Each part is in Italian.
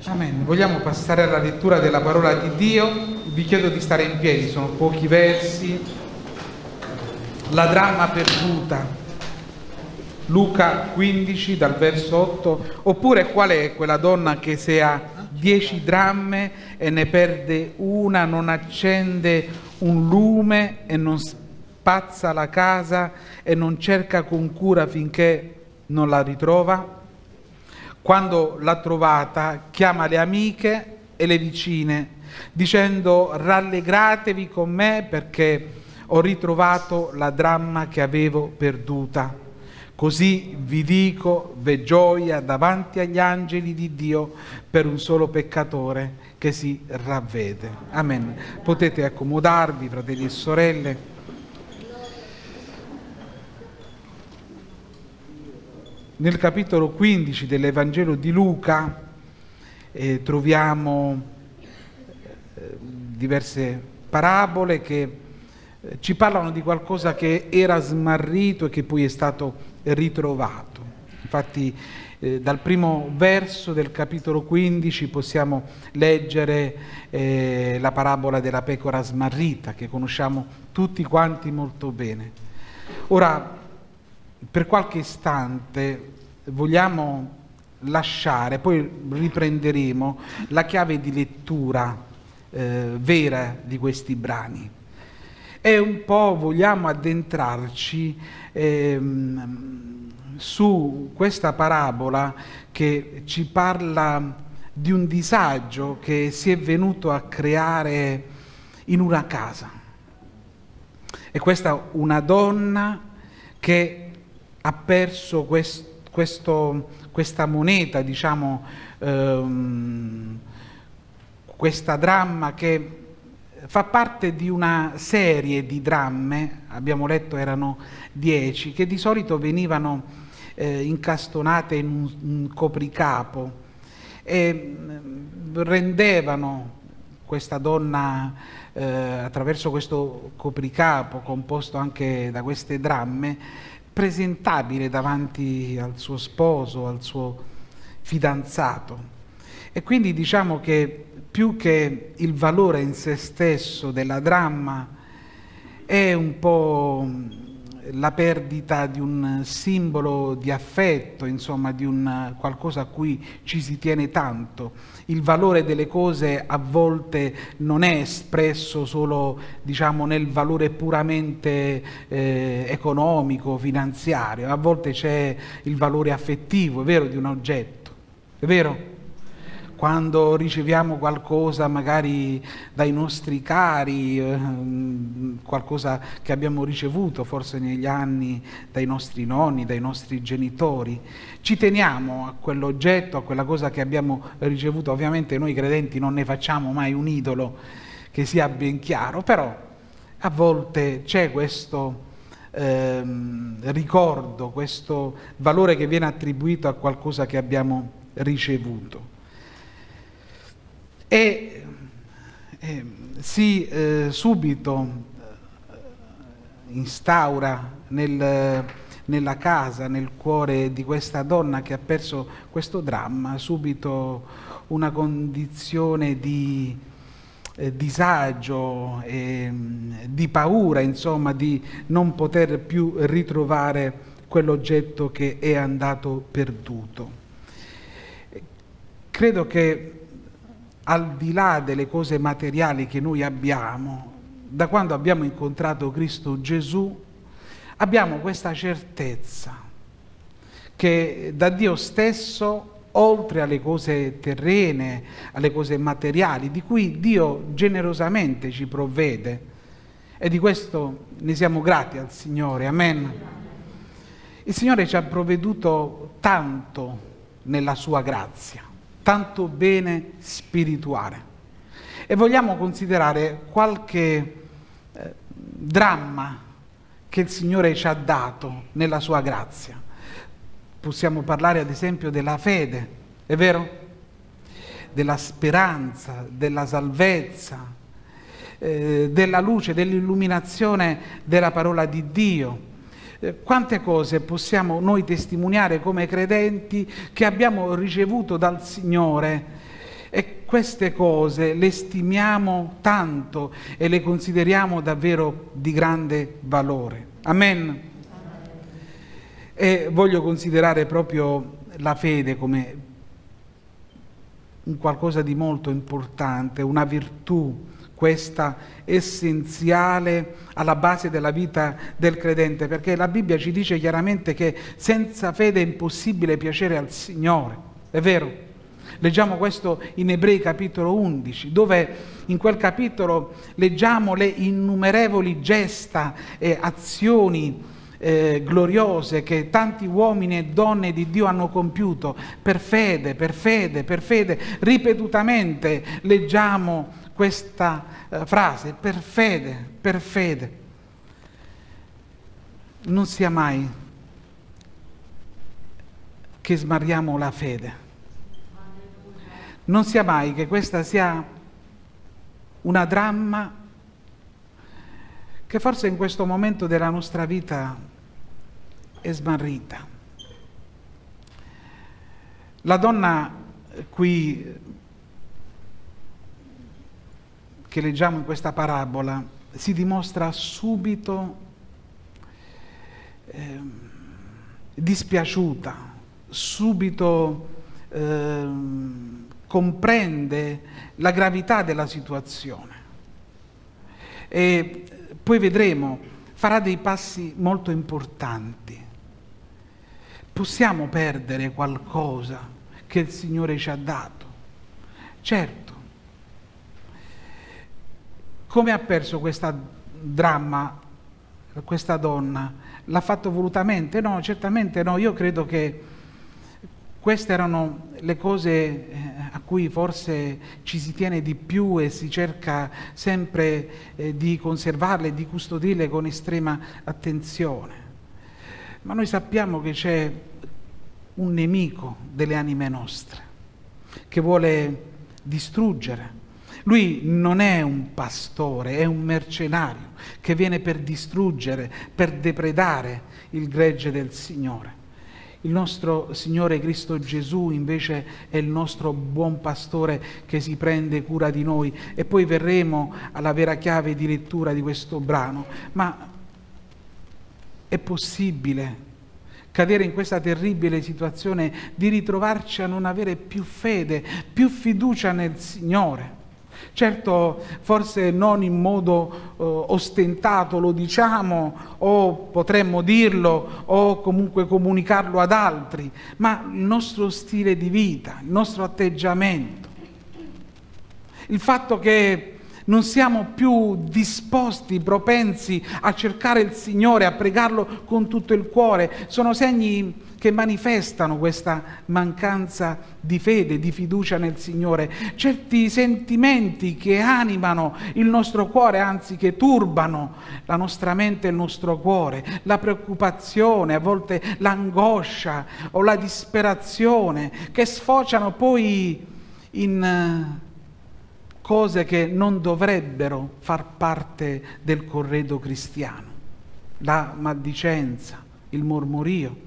Amen. Vogliamo passare alla lettura della parola di Dio. Vi chiedo di stare in piedi, sono pochi versi. La dramma perduta, Luca 15 dal verso 8. Oppure qual è quella donna che se ha 10 dramme e ne perde una, non accende un lume e non spazza la casa e non cerca con cura finché non la ritrova? Quando l'ha trovata, chiama le amiche e le vicine, dicendo: rallegratevi con me perché ho ritrovato la dramma che avevo perduta. Così vi dico, v'è gioia davanti agli angeli di Dio per un solo peccatore che si ravvede. Amen. Potete accomodarvi, fratelli e sorelle. Nel capitolo 15 dell'Evangelo di Luca troviamo diverse parabole che ci parlano di qualcosa che era smarrito e che poi è stato ritrovato. Infatti dal primo verso del capitolo 15 possiamo leggere la parabola della pecora smarrita, che conosciamo tutti quanti molto bene. Ora, per qualche istante vogliamo lasciare, poi riprenderemo la chiave di lettura vera di questi brani e un po' vogliamo addentrarci su questa parabola che ci parla di un disagio che si è venuto a creare in una casa. E questa una donna che ha perso questa moneta, diciamo, questa dramma che fa parte di una serie di dramme, abbiamo letto erano 10, che di solito venivano incastonate in un copricapo e rendevano questa donna attraverso questo copricapo composto anche da queste dramme presentabile davanti al suo sposo, al suo fidanzato. E quindi diciamo che più che il valore in se stesso della dramma è un po' la perdita di un simbolo di affetto, insomma di un qualcosa a cui ci si tiene tanto. Il valore delle cose a volte non è espresso solo, diciamo, nel valore puramente economico, finanziario, a volte c'è il valore affettivo, è vero, di un oggetto, è vero? Quando riceviamo qualcosa magari dai nostri cari, qualcosa che abbiamo ricevuto forse negli anni dai nostri nonni, dai nostri genitori, ci teniamo a quell'oggetto, a quella cosa che abbiamo ricevuto. Ovviamente noi credenti non ne facciamo mai un idolo, che sia ben chiaro, però a volte c'è questo ricordo, questo valore che viene attribuito a qualcosa che abbiamo ricevuto. E si subito instaura nella casa, nel cuore di questa donna che ha perso questo dramma, subito una condizione di disagio e di paura, insomma, di non poter più ritrovare quell'oggetto che è andato perduto. Credo che al di là delle cose materiali che noi abbiamo, da quando abbiamo incontrato Cristo Gesù, abbiamo questa certezza che da Dio stesso, oltre alle cose terrene, alle cose materiali, di cui Dio generosamente ci provvede, e di questo ne siamo grati al Signore, amen. Il Signore ci ha provveduto tanto nella sua grazia, tanto bene spirituale, e vogliamo considerare qualche dramma che il Signore ci ha dato nella sua grazia. Possiamo parlare ad esempio della fede, è vero? Della speranza, della salvezza, della luce, dell'illuminazione della parola di Dio. Quante cose possiamo noi testimoniare come credenti che abbiamo ricevuto dal Signore queste cose le stimiamo tanto e le consideriamo davvero di grande valore. Amen. E voglio considerare proprio la fede come un qualcosa di molto importante, una virtù, questa essenziale alla base della vita del credente, perché la Bibbia ci dice chiaramente che senza fede è impossibile piacere al Signore. È vero? Leggiamo questo in Ebrei capitolo 11, dove in quel capitolo leggiamo le innumerevoli gesta e azioni gloriose che tanti uomini e donne di Dio hanno compiuto per fede, per fede, per fede. Ripetutamente leggiamo questa frase, per fede, per fede. Non sia mai che smarriamo la fede. Non sia mai che questa sia una dramma che forse in questo momento della nostra vita è smarrita. La donna qui che leggiamo in questa parabola si dimostra subito dispiaciuta, subito comprende la gravità della situazione e poi vedremo, farà dei passi molto importanti. Possiamo perdere qualcosa che il Signore ci ha dato? Certo. Come ha perso questa dramma, questa donna? L'ha fatto volutamente? No, certamente no. Io credo che queste erano le cose a cui forse ci si tiene di più e si cerca sempre di conservarle, di custodirle con estrema attenzione. Ma noi sappiamo che c'è un nemico delle anime nostre che vuole distruggere. Lui non è un pastore, è un mercenario che viene per distruggere, per depredare il gregge del Signore. Il nostro Signore Cristo Gesù invece è il nostro buon pastore che si prende cura di noi, e poi verremo alla vera chiave di lettura di questo brano. Ma è possibile cadere in questa terribile situazione di ritrovarci a non avere più fede, più fiducia nel Signore? Certo, forse non in modo ostentato lo diciamo, o potremmo dirlo, o comunque comunicarlo ad altri, ma il nostro stile di vita, il nostro atteggiamento, il fatto che non siamo più disposti, propensi a cercare il Signore, a pregarlo con tutto il cuore, sono segni che manifestano questa mancanza di fede, di fiducia nel Signore. Certi sentimenti che animano il nostro cuore, anzi che turbano la nostra mente e il nostro cuore, la preoccupazione, a volte l'angoscia o la disperazione, che sfociano poi in cose che non dovrebbero far parte del corredo cristiano, la maldicenza, il mormorio.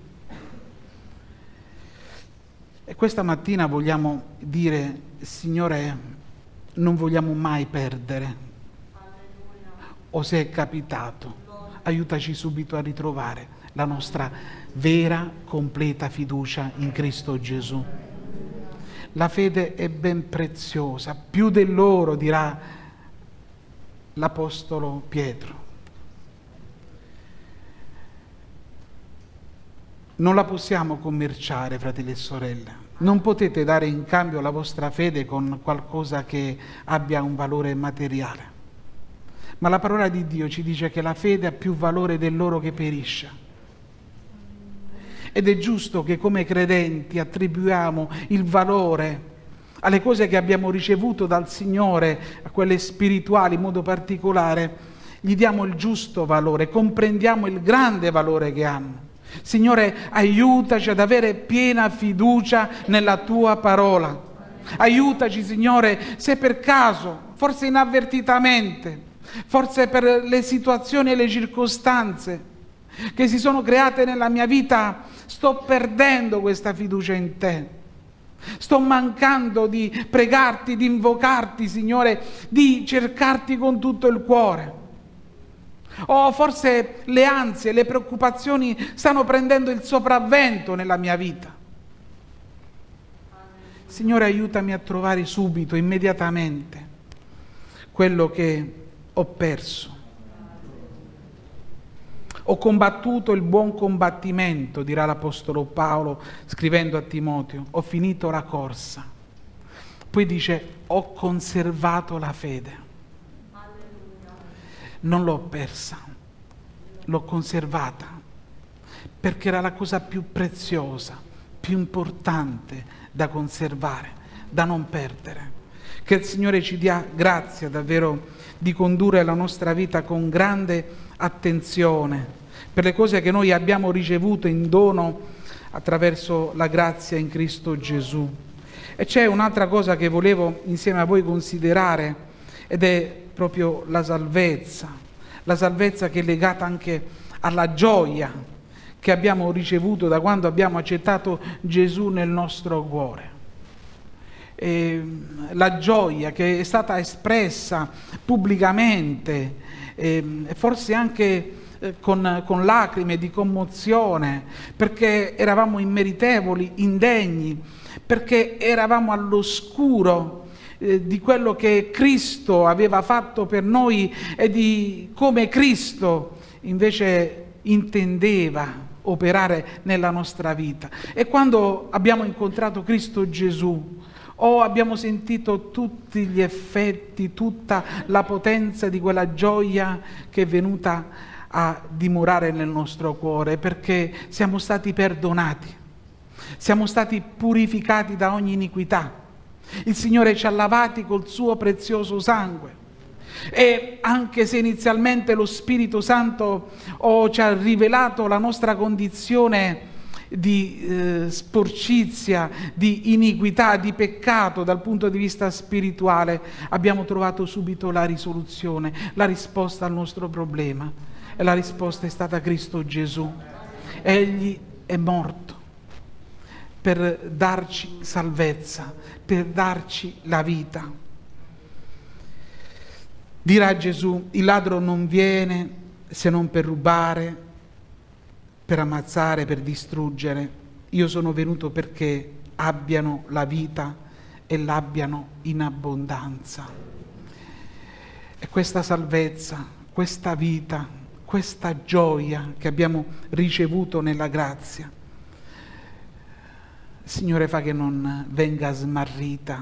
E questa mattina vogliamo dire: Signore, non vogliamo mai perdere, o se è capitato, aiutaci subito a ritrovare la nostra vera, completa fiducia in Cristo Gesù. La fede è ben preziosa, più dell'oro, dirà l'Apostolo Pietro. Non la possiamo commerciare, fratelli e sorelle. Non potete dare in cambio la vostra fede con qualcosa che abbia un valore materiale. Ma la parola di Dio ci dice che la fede ha più valore dell'oro che perisce. Ed è giusto che come credenti attribuiamo il valore alle cose che abbiamo ricevuto dal Signore, a quelle spirituali in modo particolare, gli diamo il giusto valore, comprendiamo il grande valore che hanno. Signore, aiutaci ad avere piena fiducia nella Tua parola. Aiutaci, Signore, se per caso, forse inavvertitamente, forse per le situazioni e le circostanze che si sono create nella mia vita, sto perdendo questa fiducia in Te. Sto mancando di pregarti, di invocarti, Signore, di cercarti con tutto il cuore. O forse le ansie, le preoccupazioni stanno prendendo il sopravvento nella mia vita. Signore, aiutami a trovare subito, immediatamente, quello che ho perso. Ho combattuto il buon combattimento, dirà l'Apostolo Paolo scrivendo a Timoteo. Ho finito la corsa. Poi dice, ho conservato la fede. Non l'ho persa, l'ho conservata, perché era la cosa più preziosa, più importante da conservare, da non perdere. Che il Signore ci dia grazia davvero di condurre la nostra vita con grande attenzione per le cose che noi abbiamo ricevuto in dono attraverso la grazia in Cristo Gesù. E c'è un'altra cosa che volevo insieme a voi considerare, ed è proprio la salvezza che è legata anche alla gioia che abbiamo ricevuto da quando abbiamo accettato Gesù nel nostro cuore. La gioia che è stata espressa pubblicamente, forse anche con lacrime di commozione, perché eravamo immeritevoli, indegni, perché eravamo all'oscuro di quello che Cristo aveva fatto per noi e di come Cristo invece intendeva operare nella nostra vita. E quando abbiamo incontrato Cristo Gesù, abbiamo sentito tutti gli effetti, tutta la potenza di quella gioia che è venuta a dimorare nel nostro cuore, perché siamo stati perdonati, siamo stati purificati da ogni iniquità. Il Signore ci ha lavati col suo prezioso sangue. E anche se inizialmente lo Spirito Santo ci ha rivelato la nostra condizione di sporcizia, di iniquità, di peccato dal punto di vista spirituale, abbiamo trovato subito la risoluzione, la risposta al nostro problema. E la risposta è stata Cristo Gesù. Egli è morto per darci salvezza, per darci la vita. Dirà Gesù, il ladro non viene se non per rubare, per ammazzare, per distruggere. Io sono venuto perché abbiano la vita e l'abbiano in abbondanza. E questa salvezza, questa vita, questa gioia che abbiamo ricevuto nella grazia, Signore, fa che non venga smarrita.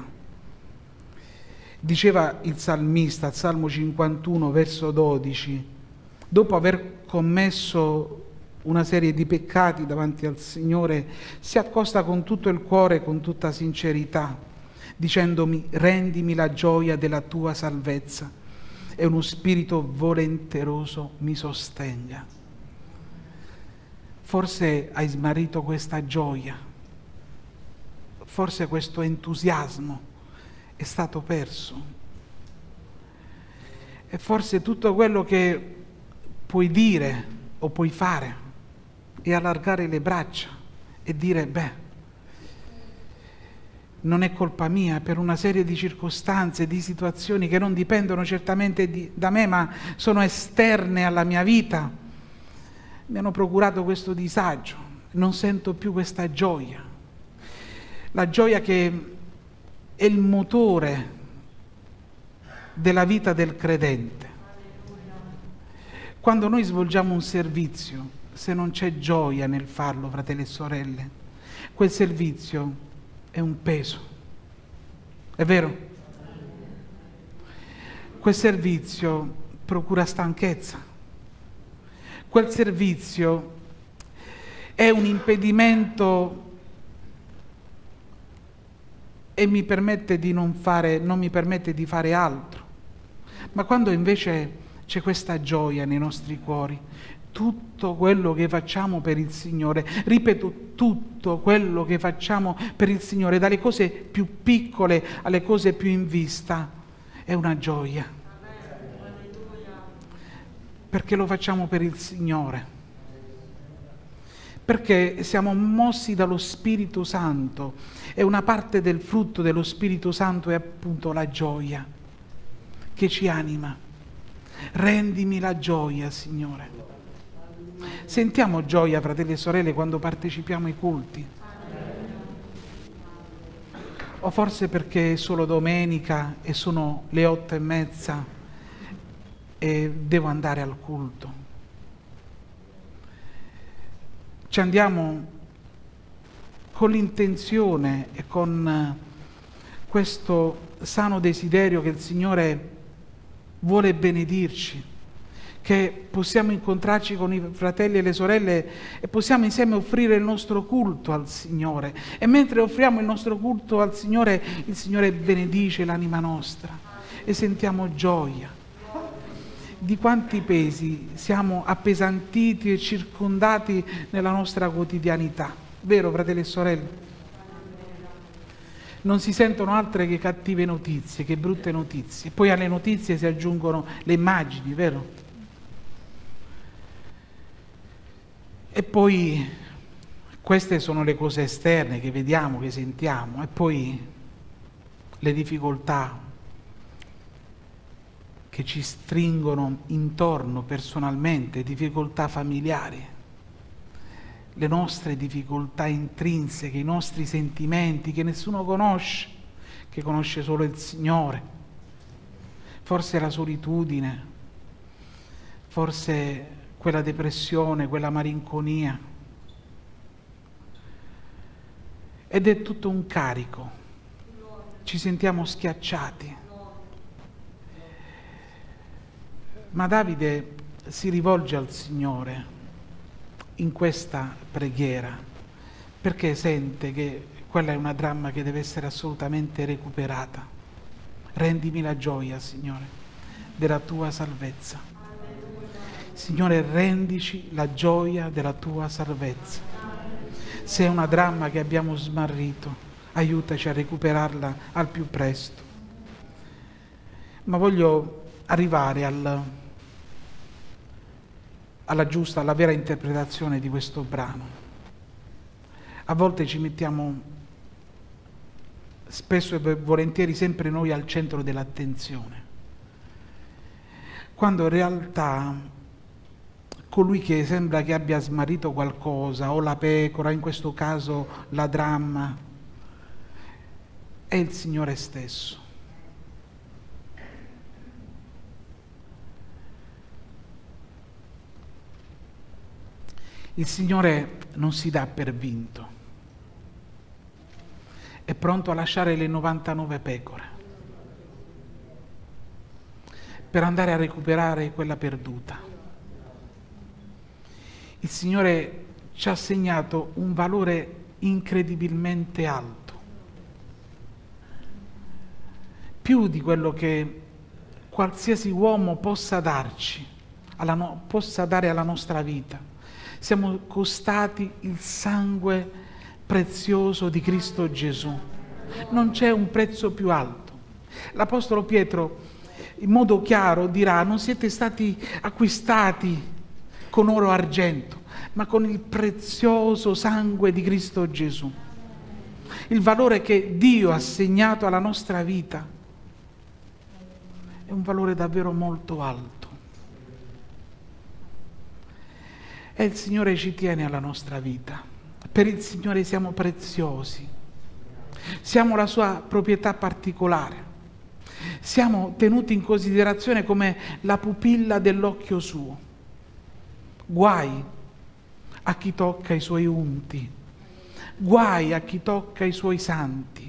Diceva il salmista, al Salmo 51, verso 12, dopo aver commesso una serie di peccati davanti al Signore, si accosta con tutto il cuore, con tutta sincerità, dicendomi: rendimi la gioia della tua salvezza e uno spirito volenteroso mi sostenga. Forse hai smarrito questa gioia, forse questo entusiasmo è stato perso, e forse tutto quello che puoi dire o puoi fare è allargare le braccia e dire: non è colpa mia, per una serie di circostanze, di situazioni che non dipendono certamente da me, ma sono esterne alla mia vita, mi hanno procurato questo disagio, non sento più questa gioia. La gioia che è il motore della vita del credente. Quando noi svolgiamo un servizio, se non c'è gioia nel farlo, fratelli e sorelle, quel servizio è un peso. È vero? Quel servizio procura stanchezza. Quel servizio è un impedimento e non mi permette di fare altro. Ma quando invece c'è questa gioia nei nostri cuori, tutto quello che facciamo per il Signore, ripeto, tutto quello che facciamo per il Signore, dalle cose più piccole alle cose più in vista, è una gioia. Perché lo facciamo per il Signore. perché siamo mossi dallo Spirito Santo e una parte del frutto dello Spirito Santo è appunto la gioia che ci anima. Rendimi la gioia, Signore. Sentiamo gioia, fratelli e sorelle, quando partecipiamo ai culti. O forse perché è solo domenica e sono le 8:30 e devo andare al culto. Ci andiamo con l'intenzione e con questo sano desiderio che il Signore vuole benedirci, che possiamo incontrarci con i fratelli e le sorelle e possiamo insieme offrire il nostro culto al Signore. E mentre offriamo il nostro culto al Signore, il Signore benedice l'anima nostra e sentiamo gioia. Di quanti pesi siamo appesantiti e circondati nella nostra quotidianità, vero, fratelli e sorelle? Non si sentono altre che cattive notizie, che brutte notizie. Poi alle notizie si aggiungono le immagini, vero? E poi queste sono le cose esterne che vediamo, che sentiamo, e poi le difficoltà che ci stringono intorno personalmente, difficoltà familiari, le nostre difficoltà intrinseche, i nostri sentimenti che nessuno conosce, che conosce solo il Signore, forse la solitudine, forse quella depressione, quella malinconia. Ed è tutto un carico, ci sentiamo schiacciati. Ma Davide si rivolge al Signore in questa preghiera perché sente che quella è una dramma che deve essere assolutamente recuperata. Rendimi la gioia, Signore, della tua salvezza. Signore, rendici la gioia della tua salvezza. Se è una dramma che abbiamo smarrito, aiutaci a recuperarla al più presto. Ma voglio arrivare alla giusta, alla vera interpretazione di questo brano. A volte ci mettiamo, spesso e volentieri, sempre noi al centro dell'attenzione, quando in realtà colui che sembra che abbia smarrito qualcosa, o la pecora, in questo caso la dramma, è il Signore stesso. Il Signore non si dà per vinto, è pronto a lasciare le 99 pecore per andare a recuperare quella perduta. Il Signore ci ha assegnato un valore incredibilmente alto, più di quello che qualsiasi uomo possa darci, possa dare alla nostra vita. Siamo costati il sangue prezioso di Cristo Gesù. Non c'è un prezzo più alto. L'Apostolo Pietro in modo chiaro dirà: non siete stati acquistati con oro o argento, ma con il prezioso sangue di Cristo Gesù. Il valore che Dio ha assegnato alla nostra vita è un valore davvero molto alto. E il Signore ci tiene alla nostra vita. Per il Signore siamo preziosi. Siamo la sua proprietà particolare. Siamo tenuti in considerazione come la pupilla dell'occhio suo. Guai a chi tocca i suoi unti. Guai a chi tocca i suoi santi.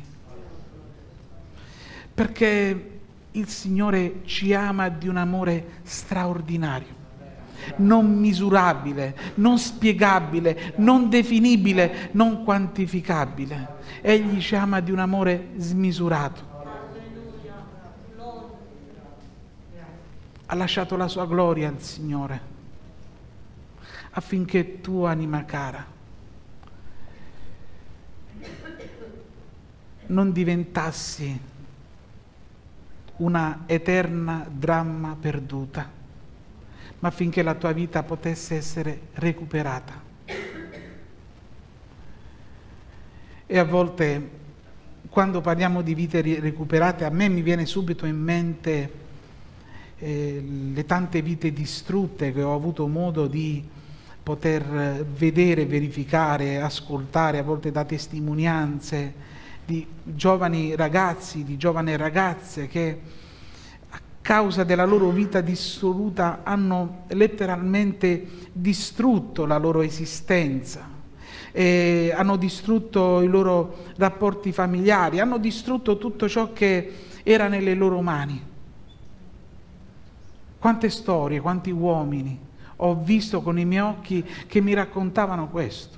Perché il Signore ci ama di un amore straordinario, non misurabile, non spiegabile, non definibile, non quantificabile. Egli ci ama di un amore smisurato. Ha lasciato la sua gloria al Signore affinché tu, anima cara, non diventassi una eterna dramma perduta, ma affinché la tua vita potesse essere recuperata. E a volte, quando parliamo di vite recuperate, a me mi viene subito in mente le tante vite distrutte che ho avuto modo di poter vedere, verificare, ascoltare, a volte da testimonianze di giovani ragazzi, di giovani ragazze che a causa della loro vita dissoluta hanno letteralmente distrutto la loro esistenza, hanno distrutto i loro rapporti familiari, hanno distrutto tutto ciò che era nelle loro mani. Quante storie, quanti uomini ho visto con i miei occhi che mi raccontavano questo.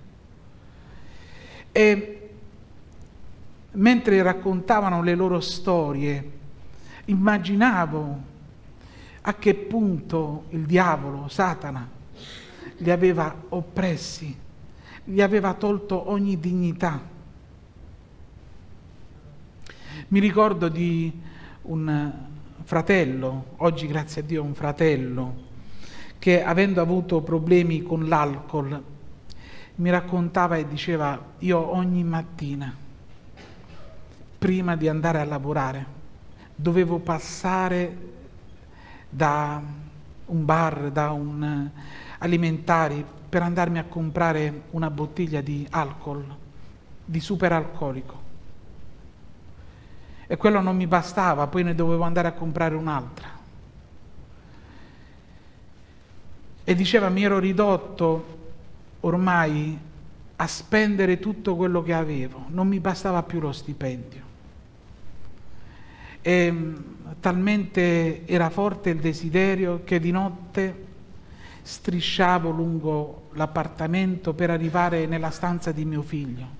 E mentre raccontavano le loro storie, immaginavo a che punto il diavolo, Satana, li aveva oppressi, gli aveva tolto ogni dignità. Mi ricordo di un fratello, oggi grazie a Dio un fratello, che avendo avuto problemi con l'alcol, mi raccontava e diceva: io ogni mattina, prima di andare a lavorare, dovevo passare da un bar, da un alimentari, per andarmi a comprare una bottiglia di alcol, di superalcolico. E quello non mi bastava, poi ne dovevo andare a comprare un'altra. E diceva: mi ero ridotto ormai a spendere tutto quello che avevo, non mi bastava più lo stipendio. E talmente era forte il desiderio che di notte strisciavo lungo l'appartamento per arrivare nella stanza di mio figlio,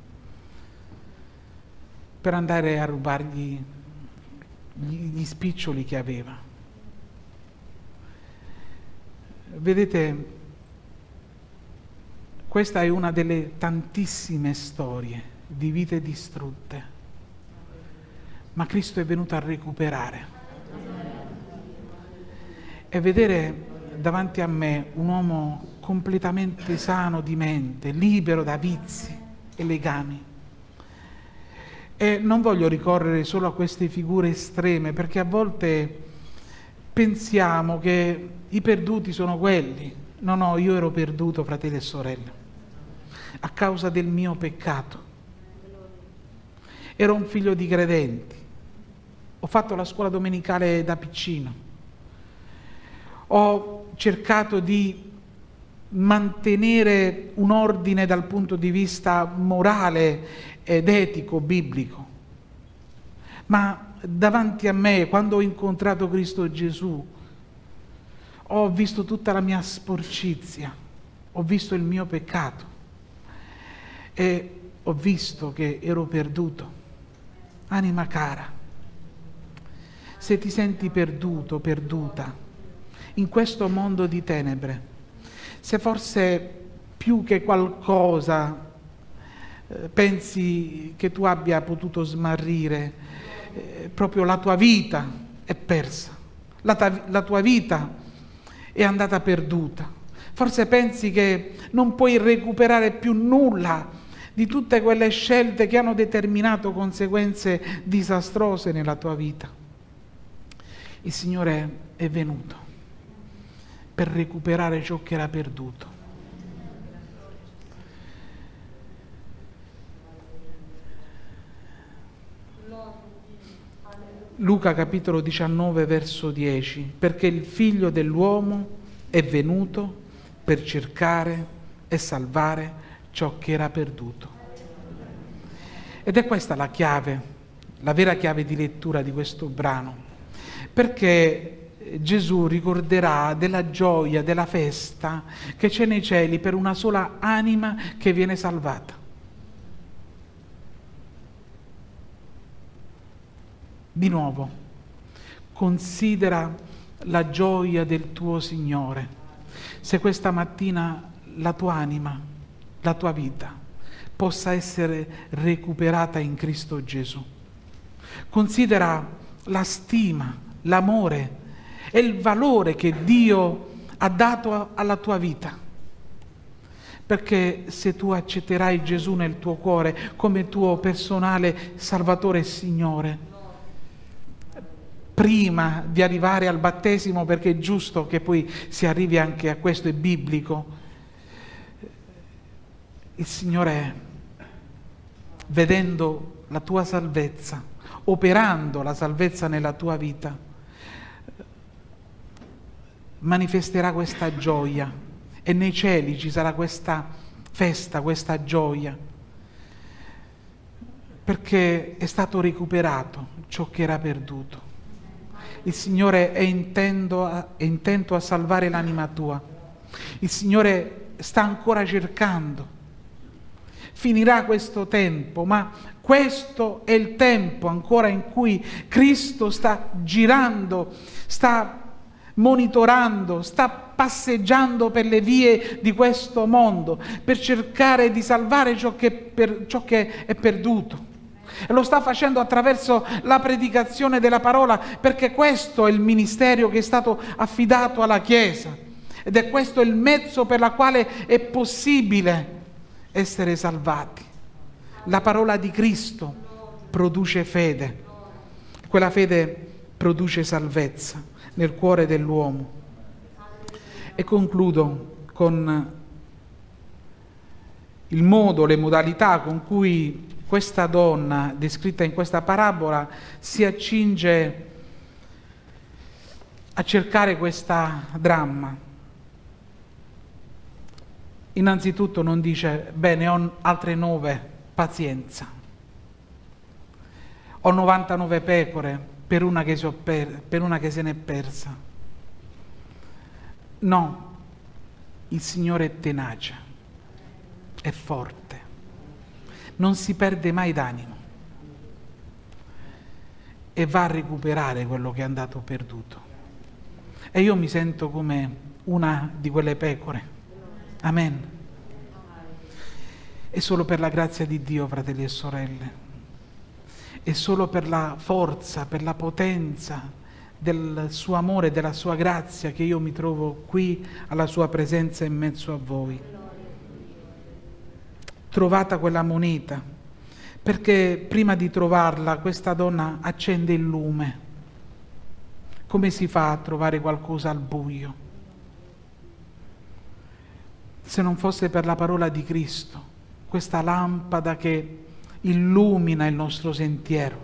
per andare a rubargli gli spiccioli che aveva. Vedete, questa è una delle tantissime storie di vite distrutte, ma Cristo è venuto a recuperare. E vedere davanti a me un uomo completamente sano di mente, libero da vizi e legami. E non voglio ricorrere solo a queste figure estreme, perché a volte pensiamo che i perduti sono quelli. No, io ero perduto, fratelli e sorelle, a causa del mio peccato. Ero un figlio di credenti, ho fatto la scuola domenicale da piccino, ho cercato di mantenere un ordine dal punto di vista morale ed etico, biblico. Ma davanti a me, quando ho incontrato Cristo Gesù, ho visto tutta la mia sporcizia, ho visto il mio peccato e ho visto che ero perduto. Anima cara, se ti senti perduto, perduta, in questo mondo di tenebre, se forse più che qualcosa pensi che tu abbia potuto smarrire, proprio la tua vita è persa, la tua vita è andata perduta, forse pensi che non puoi recuperare più nulla di tutte quelle scelte che hanno determinato conseguenze disastrose nella tua vita. Il Signore è venuto per recuperare ciò che era perduto. Luca capitolo 19 verso 10, perché il Figlio dell'uomo è venuto per cercare e salvare ciò che era perduto. Ed è questa la chiave, la vera chiave di lettura di questo brano, perché Gesù ricorderà della gioia, della festa che c'è nei cieli per una sola anima che viene salvata. Di nuovo, considera la gioia del tuo Signore. Se questa mattina la tua anima, la tua vita, possa essere recuperata in Cristo Gesù. Considera la stima, l'amore e il valore che Dio ha dato alla tua vita. Perché se tu accetterai Gesù nel tuo cuore come tuo personale Salvatore e Signore, prima di arrivare al battesimo, perché è giusto che poi si arrivi anche a questo, è biblico, il Signore, vedendo la tua salvezza, operando la salvezza nella tua vita, manifesterà questa gioia e nei cieli ci sarà questa festa, questa gioia, perché è stato recuperato ciò che era perduto. Il Signore è intento a salvare l'anima tua. Il Signore sta ancora cercando. Finirà questo tempo, ma questo è il tempo ancora in cui Cristo sta girando, sta monitorando, sta passeggiando per le vie di questo mondo per cercare di salvare ciò che è perduto. E lo sta facendo attraverso la predicazione della parola, perché questo è il ministero che è stato affidato alla Chiesa ed è questo il mezzo per la quale è possibile essere salvati. La parola di Cristo produce fede, quella fede produce salvezza nel cuore dell'uomo. E concludo con il modo, le modalità con cui questa donna descritta in questa parabola si accinge a cercare questa dramma. Innanzitutto non dice, bene, ho altre 9, pazienza. Ho 99 pecore per una che se n'è persa. No, il Signore è tenace, è forte, non si perde mai d'animo e va a recuperare quello che è andato perduto. E io mi sento come una di quelle pecore. Amen. È solo per la grazia di Dio, fratelli e sorelle, è solo per la forza, per la potenza del suo amore, della sua grazia che io mi trovo qui alla sua presenza in mezzo a voi. Trovata quella moneta, perché prima di trovarla questa donna accende il lume. Come si fa a trovare qualcosa al buio? Se non fosse per la parola di Cristo, questa lampada che illumina il nostro sentiero,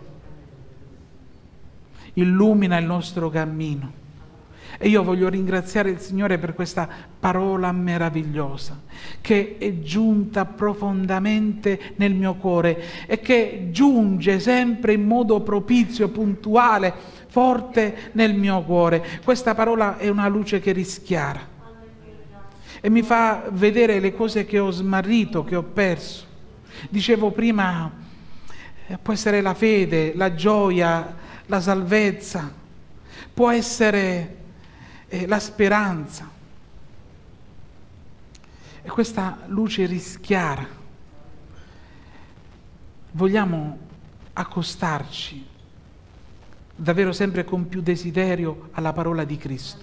illumina il nostro cammino. E io voglio ringraziare il Signore per questa parola meravigliosa che è giunta profondamente nel mio cuore e che giunge sempre in modo propizio, puntuale, forte nel mio cuore. Questa parola è una luce che rischiara e mi fa vedere le cose che ho smarrito, che ho perso. Dicevo prima, può essere la fede, la gioia, la salvezza, può essere la speranza. E questa luce rischiara. Vogliamo accostarci davvero sempre con più desiderio alla parola di Cristo.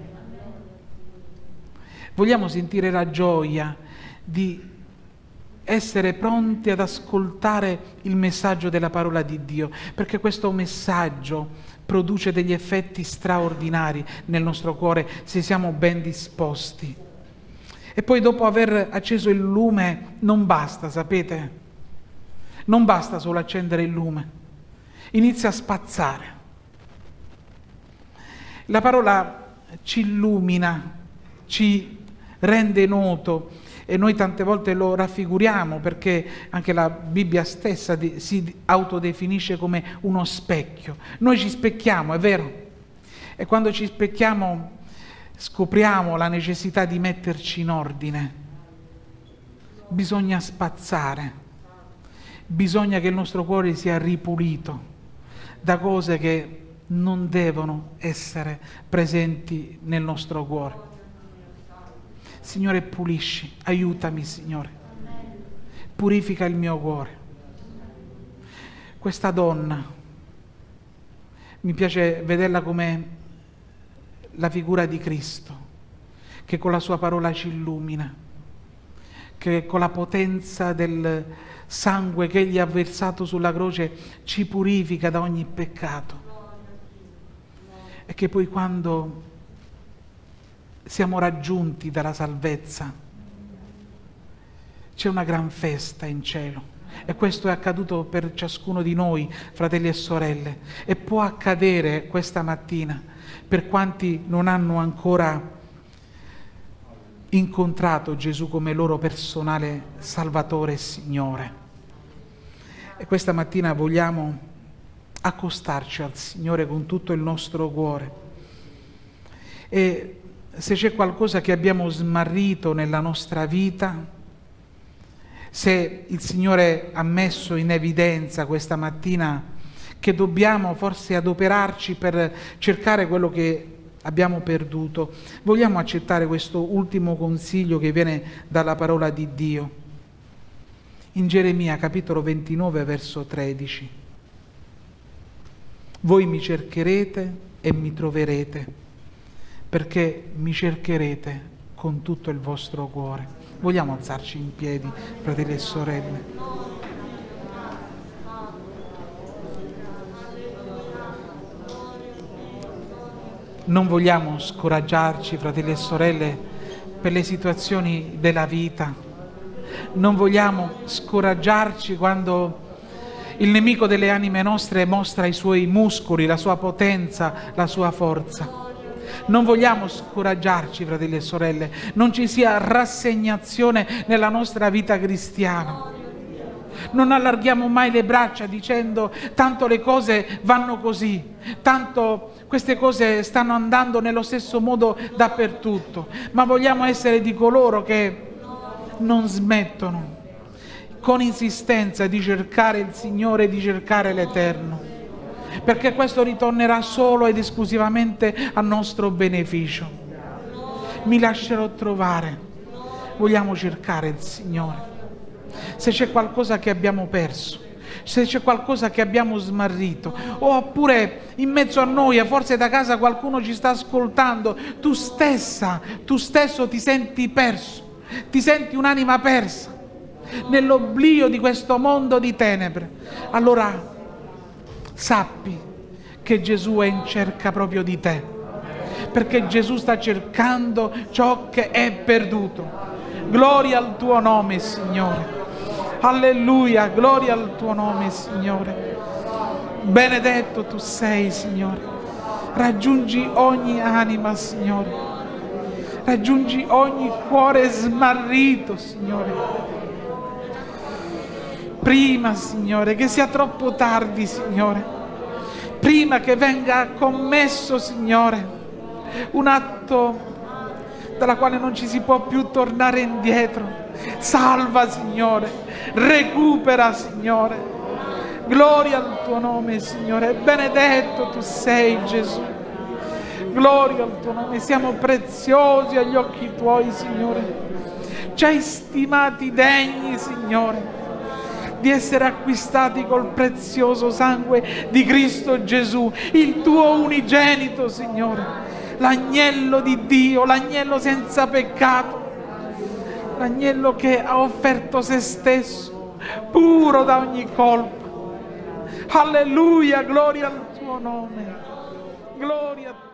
Vogliamo sentire la gioia di essere pronti ad ascoltare il messaggio della parola di Dio, perché questo messaggio produce degli effetti straordinari nel nostro cuore se siamo ben disposti. E poi dopo aver acceso il lume non basta, sapete? Non basta solo accendere il lume, inizia a spazzare. La parola ci illumina, ci rende noto e noi tante volte lo raffiguriamo perché anche la Bibbia stessa si autodefinisce come uno specchio. Noi ci specchiamo, è vero, e quando ci specchiamo scopriamo la necessità di metterci in ordine. Bisogna spazzare, bisogna che il nostro cuore sia ripulito da cose che non devono essere presenti nel nostro cuore. Signore, pulisci, aiutami, Signore. Purifica il mio cuore. Questa donna, mi piace vederla come la figura di Cristo, che con la sua parola ci illumina. che con la potenza del sangue che Egli ha versato sulla croce ci purifica da ogni peccato. E che poi quando siamo raggiunti dalla salvezza c'è una gran festa in cielo. E questo è accaduto per ciascuno di noi, fratelli e sorelle, e può accadere questa mattina per quanti non hanno ancora incontrato Gesù come loro personale Salvatore e Signore. E questa mattina vogliamo accostarci al Signore con tutto il nostro cuore. E se c'è qualcosa che abbiamo smarrito nella nostra vita, se il Signore ha messo in evidenza questa mattina che dobbiamo forse adoperarci per cercare quello che abbiamo perduto, vogliamo accettare questo ultimo consiglio che viene dalla parola di Dio. In Geremia capitolo 29 verso 13. Voi mi cercherete e mi troverete, perché mi cercherete con tutto il vostro cuore. Vogliamo alzarci in piedi, fratelli e sorelle? Non vogliamo scoraggiarci, fratelli e sorelle, per le situazioni della vita. Non vogliamo scoraggiarci quando il nemico delle anime nostre mostra i suoi muscoli, la sua potenza, la sua forza. Non vogliamo scoraggiarci, fratelli e sorelle, non ci sia rassegnazione nella nostra vita cristiana. Non allarghiamo mai le braccia dicendo tanto le cose vanno così, tanto queste cose stanno andando nello stesso modo dappertutto, ma vogliamo essere di coloro che non smettono con insistenza di cercare il Signore e di cercare l'Eterno, perché questo ritornerà solo ed esclusivamente a nostro beneficio. Mi lascerò trovare, vogliamo cercare il Signore. Se c'è qualcosa che abbiamo perso, se c'è qualcosa che abbiamo smarrito, oppure in mezzo a noi, forse da casa qualcuno ci sta ascoltando, tu stesso ti senti perso, ti senti un'anima persa nell'oblio di questo mondo di tenebre, allora sappi che Gesù è in cerca proprio di te, perché Gesù sta cercando ciò che è perduto. Gloria al tuo nome, Signore. Alleluia, gloria al tuo nome, Signore. Benedetto tu sei, Signore. Raggiungi ogni anima, Signore. Raggiungi ogni cuore smarrito, Signore. Prima, Signore, che sia troppo tardi, Signore. Prima che venga commesso, Signore, un atto dalla quale non ci si può più tornare indietro. Salva, Signore, recupera, Signore. Gloria al tuo nome, Signore. Benedetto tu sei, Gesù. Gloria al tuo nome. Siamo preziosi agli occhi tuoi, Signore. Ci hai stimati degni, Signore, di essere acquistati col prezioso sangue di Cristo Gesù, il tuo unigenito, Signore. L'agnello di Dio, l'agnello senza peccato, l'agnello che ha offerto se stesso, puro da ogni colpa. Alleluia, gloria al tuo nome, gloria a te.